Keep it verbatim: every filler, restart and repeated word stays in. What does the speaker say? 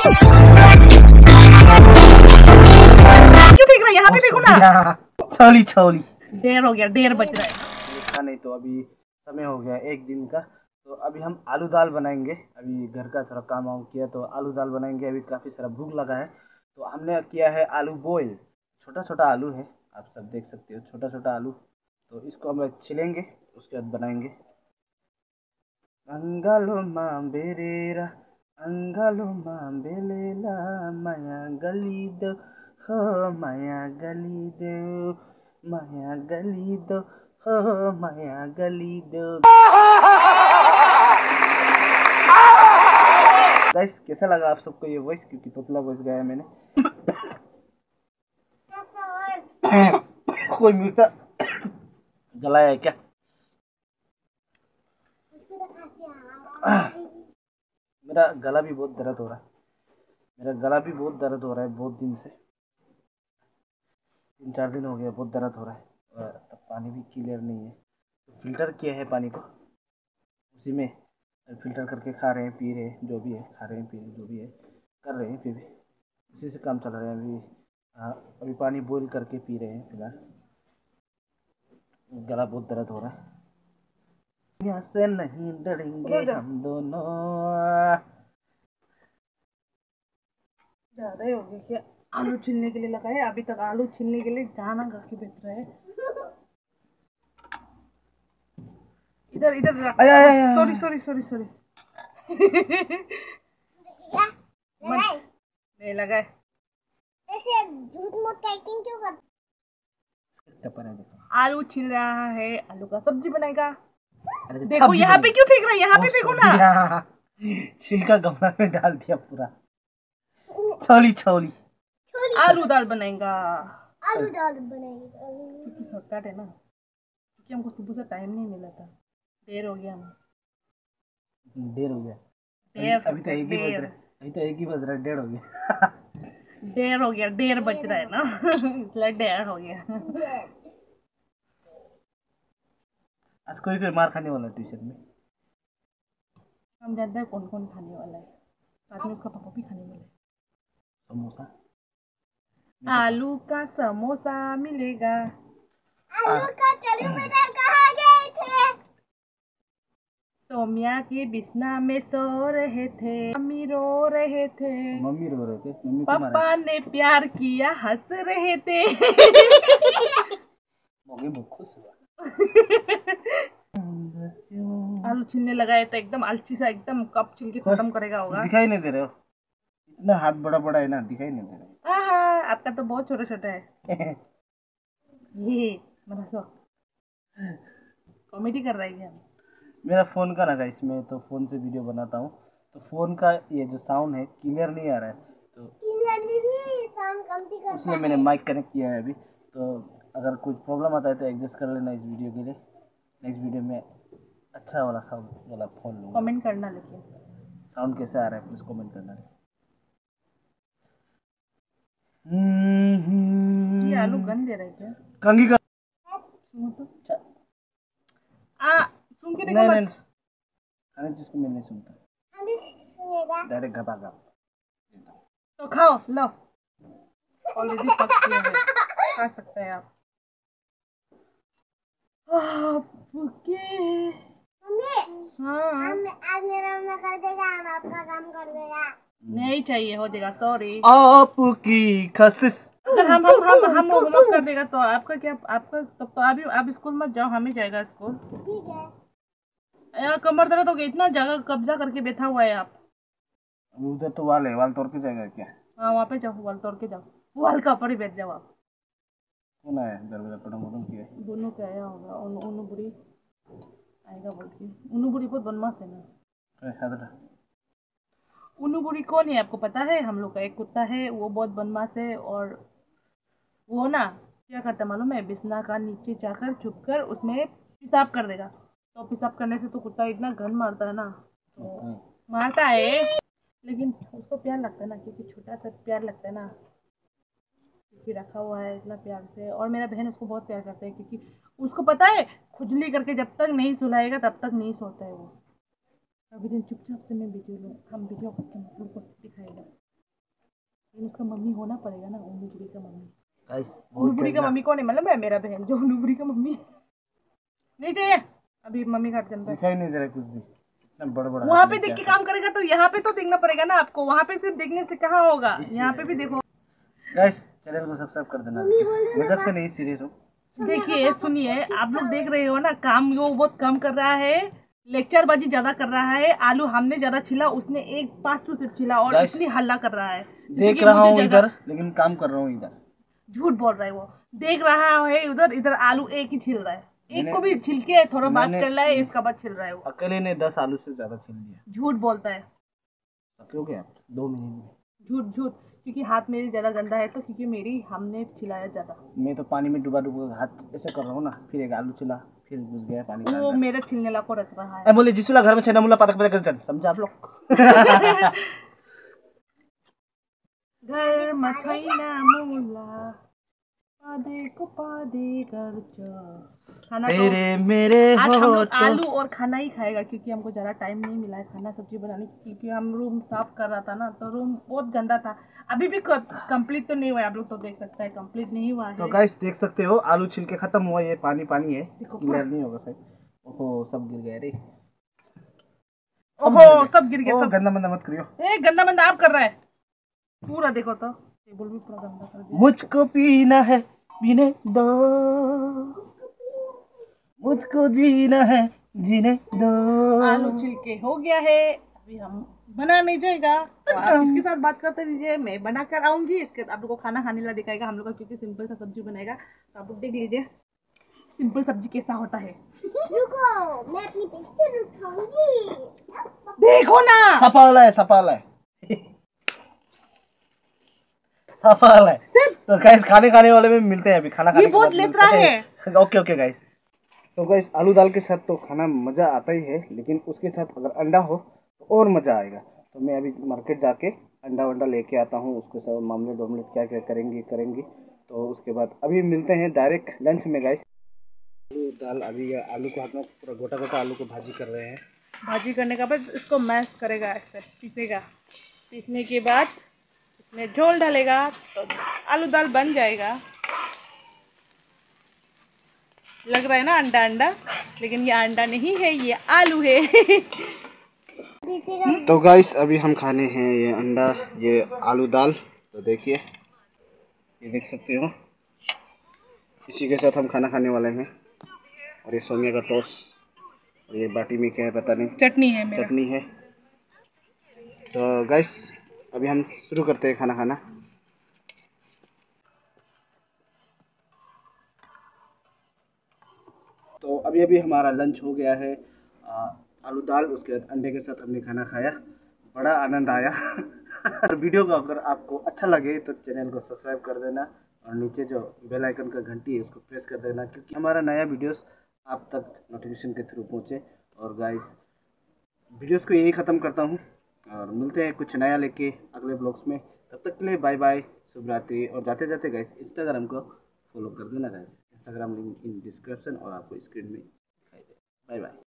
क्यों फेंक रहा है? यहाँ पे फेंको ना। छोली छोली देर हो गया, देर बज रहा है। नहीं तो अभी समय हो गया एक दिन का, तो अभी हम आलू दाल बनाएंगे। अभी घर का थोड़ा काम वाम किया तो आलू दाल बनाएंगे। अभी काफ़ी सारा भूख लगा है तो हमने किया है आलू बॉयल। छोटा छोटा आलू है, आप सब देख सकते हो, छोटा छोटा आलू। तो इसको हम छिलेंगे, उसके बाद बनाएंगे। अंगालो मांबेरेरा अंगालो मांबेलेला माया गली दो हो माया गली दो माया गली दो हो माया गली दो। गाइस कैसा लगा आप सबको ये वॉइस? क्योंकि पतला वॉइस गाया मैंने। कोई मीठा जलाया है क्या? मेरा गला भी बहुत दर्द हो रहा है, मेरा गला भी बहुत दर्द हो रहा है बहुत दिन से, तीन चार दिन हो गया बहुत दर्द हो रहा है। और तब पानी भी क्लियर नहीं है तो फिल्टर किया है पानी को, उसी में फिल्टर करके खा रहे हैं पी रहे हैं, जो भी है खा रहे हैं पी रहे हैं, जो भी है कर रहे हैं, फिर भी उसी से काम चल रहा है। अभी हाँ अभी पानी बॉईल करके पी रहे हैं फिलहाल। गला बहुत दर्द हो रहा है। यहाँ से नहीं डरेंगे हम दोनों। ज्यादा ही हो गया क्या? आलू छीलने के लिए लगा है, अभी तक आलू छीलने के लिए गाना गा के बैठ रहा है। इधर इधर सॉरी सॉरी सॉरी सॉरी नहीं लगा है। ऐसे झूठ मूठ एक्टिंग क्यों करते? आलू छील रहा है, आलू का सब्जी बनाएगा। देखो यहाँ पे क्यों फेंक रहा है? यहाँ पे फेंको ना। छिलका गमला में डाल दिया पूरा। छोली छोली आलू दाल बनाएगा। आलू दाल बनाएगा क्योंकि शॉर्टकट है ना, क्योंकि हमको सुबह से टाइम नहीं मिला था, देर हो गया हमें। देर हो गया देर अभी तो एक ही बज रहा है, अभी तो एक ही बज रहा है, डेढ़ हो गया। देर हो गया, देर बज रहा है ना इसलिए देर हो गया। आज कोई कोई मार खाने वाला ट्यूशन में। हम जानते हैं कौन कौन खाने वाला है, साथ में उसका पापा भी खाने वाला है। समोसा, आलू का समोसा मिलेगा। आलू का टेलीमीटर कहाँ गए थे? सोमिया के बिस्ना में सो रहे थे, मम्मी रो रहे थे, मम्मी रो रहे थे, मम्मी पापा ने प्यार किया हंस रहे थे। मम्मी बहुत खुश हुआ। आलू छीलने लगा है तो एकदम आलसी सा, एकदम कब छिल के खत्म करेगा होगा। दिखाई नहीं दे रहे हो, इतना हाथ बड़ा बड़ा है ना, दिखाई नहीं दे रहा। हाँ आपका तो बहुत छोटा छोटा है। ये मनासो कॉमेडी कर रहा है क्या? मेरा फ़ोन का ना इसमें, तो फ़ोन से वीडियो बनाता हूँ तो फ़ोन का ये जो साउंड है क्लियर नहीं आ रहा है, तो इसलिए मैंने माइक कनेक्ट किया है अभी। तो अगर कुछ प्रॉब्लम आता है तो एडजस्ट कर लेना इस वीडियो के लिए। नेक्स्ट वीडियो में अच्छा वाला साउंड वाला फ़ोन लूँगा। कमेंट करना, लेकिन साउंड कैसे आ रहा है प्लीज़ कमेंट करना। ये आलू गन दे रहा है क्या? कंगी का तो आ सुन के देखो नहीं मत। नहीं खाने जिसको मैं नहीं सुनता, हम भी सुनेगा। डायरेक्ट घबा घबा। तो खाओ लो, ऑलरेडी पक गया है, खा सकते हैं आप। मम्मी हाँ हम आज मेरा मम्मा कर देगा, हम आपका काम कर देगा। नहीं चाहिए, हो जाएगा, सॉरी। आपकी खसिस अगर हम हम हम हम होमवर्क कर देगा तो आपका क्या, आपका तब तो अभी आप स्कूल मत जाओ, हम ही जाएगा स्कूल। ठीक है। यार कमर दर्द हो गया, इतना जगह कब्जा करके बैठा हुआ है आप। उधर तो वाल है, वाल तोड़ के जाएगा क्या? हाँ वहाँ पे जाओ, वाल तोड़ के जाओ, वाल का ऊपर ही बैठ जाओ आप। कौन आया दरवाजा पटंग पटंग किया? दोनों क्या आया होगा, उन, उन्नू बुढ़ी आएगा बोल के। उन्नू बुढ़ी बहुत बदमाश है ना। उन्नू बुढ़ी कौन है आपको पता है? हम लोग का एक कुत्ता है, वो बहुत बदमाश है, और वो ना क्या करता मालूम है? बिस्ना का नीचे जाकर छुप कर उसमें पेशाब कर देगा। तो पेशाब करने से तो कुत्ता इतना घन मारता है ना, तो मारता है, लेकिन उसको प्यार लगता है ना, क्योंकि छोटा सा प्यार लगता है ना, क्योंकि रखा हुआ है इतना प्यार से। और मेरा बहन उसको बहुत प्यार करता है, क्योंकि उसको पता है खुजली करके जब तक नहीं सुलाएगा तब तक नहीं सोता है वो। अभी दिन चुपचाप से मैं वीडियो लूँ, हम वीडियो करके मतलब को दिखाएगा। उसका मम्मी होना पड़ेगा ना, उन्नू बुरी का मम्मी। गाइस उन्नू बुरी का मम्मी कौन है? मतलब मैं, मेरा बहन जो उन्नू बुरी का मम्मी। नहीं चाहिए अभी, मम्मी का हाथ गंदा है। दिखाई नहीं दे रहा कुछ भी, इतना बड़ा बड़ा। वहाँ पे देख के काम करेगा तो यहाँ पे तो देखना पड़ेगा ना आपको, वहाँ पे सिर्फ देखने से कहाँ होगा, यहाँ पे भी देखो। गाइस चैनल को सब्सक्राइब कर देना, मजाक से नहीं, सीरियस हूँ। देखिए सुनिए, आप लोग देख रहे हो ना, काम वो बहुत कम कर रहा है, लेक्चर बाजी ज्यादा कर रहा है। आलू हमने ज्यादा छिला, उसने एक पाँच सौ सिर्फ छिला और इतनी हल्ला कर रहा है। देख रहा हूँ इधर, लेकिन काम कर रहा हूँ इधर। झूठ बोल रहा है वो, देख रहा है उधर, इधर आलू एक ही छिल रहा है, एक को भी छिलके थोड़ा बात कर रहा है, इसका बाद छिल रहा है वो। अकेले ने दस आलू से ज्यादा छिल लिया। झूठ बोलता है। क्यों क्या दो मिनट में? झूठ झूठ, क्योंकि हाथ मेरी ज्यादा गंदा है, तो क्योंकि मेरी हमने छिलाया ज्यादा। मैं तो पानी में डुबा डुबा हाथ ऐसे कर रहा हूँ ना, फिर एक आलू छिला, फिर घुस गया पानी वो मेरा छिलने ला को रख रहा है। बोले जिसुला घर में छेना मुला पातक पातक कर, समझा आप लोग? घर मछैना मुला पादे को पादे कर खाना तो तेरे मेरे आज हम लोग आलू और खाना ही खाएगा, क्योंकि हमको ज़्यादा टाइम नहीं मिला है खाना सब्जी बनाने, क्योंकि हम रूम साफ कर रहा था ना, तो रूम बहुत गंदा था। अभी भी कंप्लीट तो नहीं हुआ है, आप लोग तो देख सकते हैं कंप्लीट नहीं हुआ है। तो गाइस देख सकते हो आलू छिलके खत्म हुआ, ये पानी पानी है, क्लियर नहीं होगा सही। ओहो सब गिर गया रे, ओहो सब गिर गया। सब गंदा मंदा मत करियो। ए गंदा मंदा आप कर रहा है पूरा, देखो तो टेबल भी पूरा गंदा कर दिया। मुझको पीना है पीने दो, मुझको जीना है जीने दो। आलू छिलके हो गया है, अभी हम बना नहीं जाएगा, तो आप इसके साथ बात करते रहिए, मैं बना कर आऊंगी, इसके आप लोग को खाना खाने ला दिखाएगा हम लोग का, क्योंकि सिंपल सा सब्जी बनाएगा। तो आप लोग देख लीजिए सिंपल सब्जी कैसा होता है। रुको मैं अपनी पिस्टल उठाऊंगी। देखो ना, सफल है सफल है सफल है। तो गाइस खाने खाने वाले में मिलते हैं अभी, खाना खाने के बाद बहुत लेतरा है। Okay okay guys. तो गाइस आलू दाल के साथ तो खाना मज़ा आता ही है, लेकिन उसके साथ अगर अंडा हो तो और मज़ा आएगा। तो मैं अभी मार्केट जाके अंडा वंडा लेके आता हूँ, उसके साथ मामले डोमले क्या क्या करेंगे करेंगे। तो उसके बाद अभी मिलते हैं डायरेक्ट लंच में गाइस। आलू दाल अभी आलू को हाथ में पूरा गोटा गोटा आलू को भाजी कर रहे हैं। भाजी करने के बाद इसको मैश करेगा, ऐसे पीसेगा, पीसने के बाद इसमें झोल डालेगा तो आलू दाल बन जाएगा। लग रहा है ना अंडा अंडा, लेकिन ये अंडा नहीं है, ये आलू है। तो गाइस अभी हम खाने हैं ये अंडा, ये आलू दाल। तो देखिए ये देख सकते हो, इसी के साथ हम खाना खाने वाले हैं। और ये सोमिया का टोस्ट, और ये बाटी में क्या है पता नहीं, चटनी है मेरा। चटनी है। तो गाइस अभी हम शुरू करते हैं खाना खाना। तो अभी अभी हमारा लंच हो गया है, आ, आलू दाल, उसके बाद अंडे के साथ हमने खाना खाया, बड़ा आनंद आया। वीडियो को अगर आपको अच्छा लगे तो चैनल को सब्सक्राइब कर देना, और नीचे जो बेल आइकन का घंटी है उसको प्रेस कर देना, क्योंकि हमारा नया वीडियोस आप तक नोटिफिकेशन के थ्रू पहुँचे। और गाइस वीडियोस को यही ख़त्म करता हूँ, और मिलते हैं कुछ नया लेके अगले ब्लॉग्स में। तब तक के लिए बाय बाय, शुभ रात्रि। और जाते जाते गाइस इंस्टाग्राम को फॉलो कर देना guys, Instagram link in description और आपको स्क्रीन में दिखाई दे। Bye bye.